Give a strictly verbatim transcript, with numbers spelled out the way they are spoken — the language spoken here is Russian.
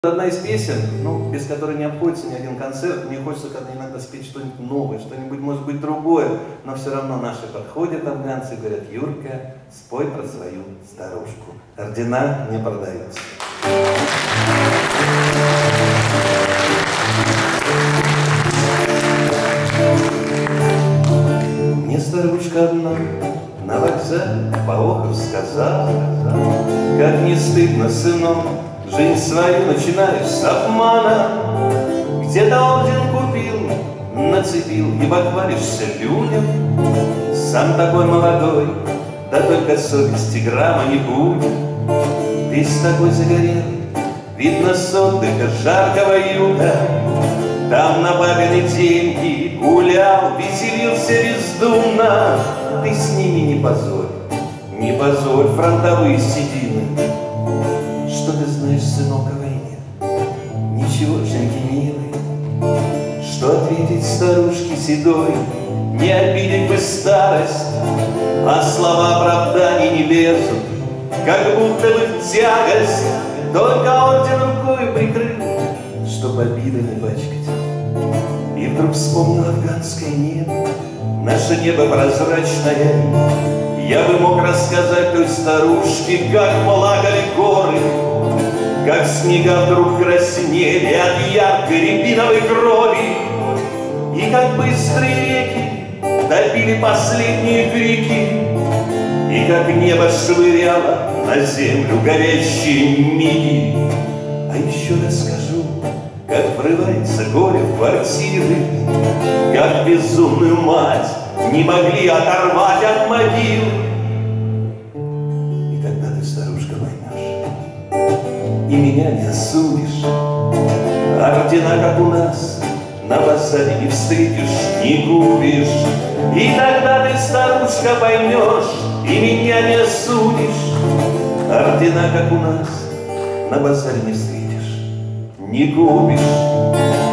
Одна из песен, ну, без которой не обходится ни один концерт. Мне хочется когда иногда спеть что-нибудь новое, что-нибудь, может быть, другое, но все равно наши подходят афганцы и говорят: Юрка, спой про свою старушку. Ордена не продаются. Мне старушка одна на вокзале поохов сказала: как не стыдно, сынок, жизнь свою начинаешь с обмана. Где-то орден купил, нацепил и похвалишься людям. Сам такой молодой, да только совести грамма не будет. Весь такой загорелый, видно с отдыха жаркого юга. Там на бабины деньги гулял, веселился бездумно. Ты с ними не позорь, не позорь фронтовые седины. Что ты знаешь, сынок, о войне? Ничегошеньки милый. Что ответить старушке седой? Не обидеть бы старость, а слова оправданий не лезут, как будто бы в тягость. Только орден рукой прикрыл, чтоб обиды не пачкать. И вдруг вспомнил афганское небо, наше небо прозрачное. Я бы мог рассказать той старушке, как плакали горы, как снега вдруг краснели от яркой рябиновой крови, и как быстрые реки топили последние крики, и как небо швыряло на землю горящие миги. А еще расскажу, как врывается горе в квартиры, как безумную мать не могли оторвать от могил. И тогда ты, старушка, поймешь, и меня не осудишь. Ордена, как у нас, на базаре не встретишь, не купишь. И тогда ты, старушка, поймешь, и меня не осудишь. Ордена, как у нас, на базаре не встретишь, не купишь.